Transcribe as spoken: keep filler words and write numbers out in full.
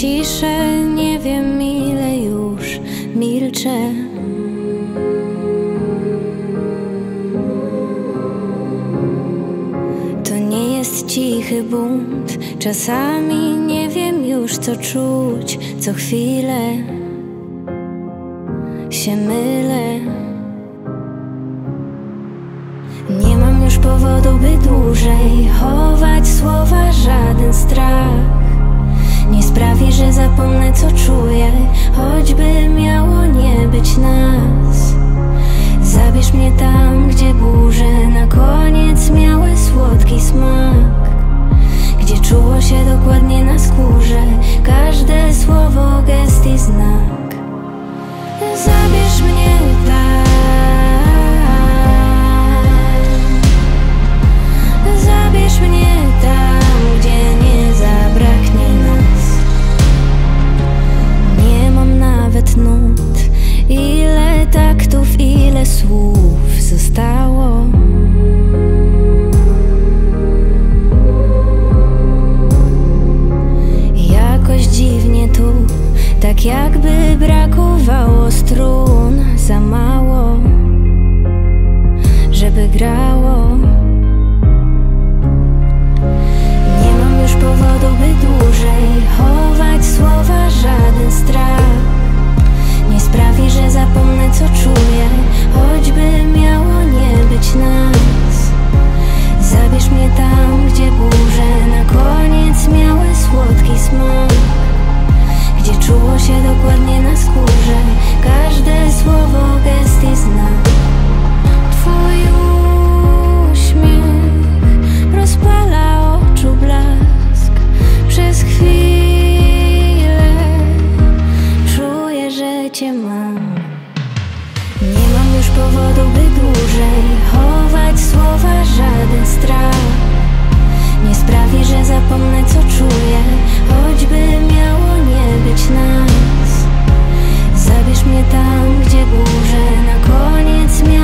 ciszę, nie wiem ile już milczę. To nie jest cichy bunt, czasami nie wiem już co czuć. Co chwilę się mylę. Nie mam już powodu, by dłużej chować słowa, żaden strach nie sprawi, że zapomnę co czuję, choćby miało nie być nas. Zabierz mnie tam, gdzie burze na koniec miały słodki smak, gdzie czuło się dokładnie na skórze każde słowo, gest i znak. Zabierz mnie tam, zabierz mnie tam, gdzie nie zabraknie nas. Nie mam nawet nut, ile taktów, ile słów zostało. Jakoś dziwnie tu, tak jakby brakowało strun, za mało, żeby grało. Nie mam już powodu, by dłużej chować słowa, żaden strach nie sprawi, że zapomnę co czuję, choćby miało nie być nas. Zabierz mnie tam, gdzie burze na koniec miały słodki smak, gdzie czuło się dokładnie na skórze każde słowo, gest i znak. Twój uśmiech rozpala oczu blask. Przez chwilę czuję, że cię mam. Nie mam już powodu, by dłużej chować słowa, żaden strach nie sprawi, że zapomnę co czuję, choćby miało nie być nas. Zabierz mnie tam, gdzie burze na koniec miały